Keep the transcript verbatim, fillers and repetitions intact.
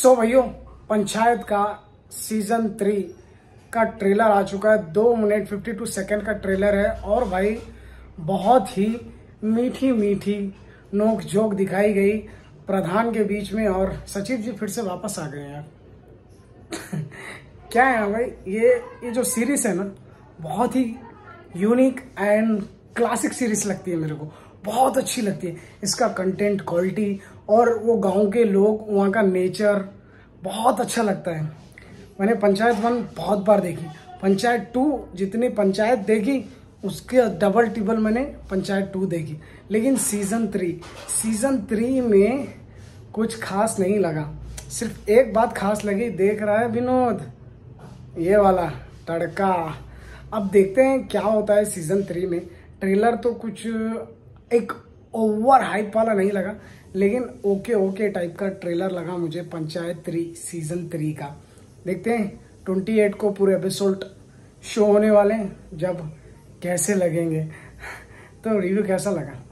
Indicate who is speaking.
Speaker 1: सो भाइयों, पंचायत का season three का ट्रेलर आ चुका है। दो मिनट फिफ्टी टू सेकेंड का ट्रेलर है और भाई बहुत ही मीठी मीठी नोक झोंक दिखाई गई प्रधान के बीच में। और सचिव जी फिर से वापस आ गए यार। क्या है भाई, ये ये जो सीरीज है ना, बहुत ही यूनिक एंड क्लासिक सीरीज लगती है मेरे को, बहुत अच्छी लगती है। इसका कंटेंट, क्वालिटी और वो गांव के लोग, वहाँ का नेचर बहुत अच्छा लगता है। मैंने पंचायत वन बहुत बार देखी, पंचायत टू जितनी पंचायत देखी उसके डबल टिबल मैंने पंचायत टू देखी। लेकिन सीजन थ्री सीजन थ्री में कुछ खास नहीं लगा। सिर्फ एक बात खास लगी, देख रहा है विनोद, ये वाला तड़का। अब देखते हैं क्या होता है सीजन थ्री में। ट्रेलर तो कुछ एक ओवर हाइप वाला नहीं लगा, लेकिन ओके ओके टाइप का ट्रेलर लगा मुझे पंचायत थ्री सीजन थ्री का। देखते हैं अट्ठाईस को पूरे एपिसोड शो होने वाले हैं, जब कैसे लगेंगे। तो रिव्यू कैसा लगा?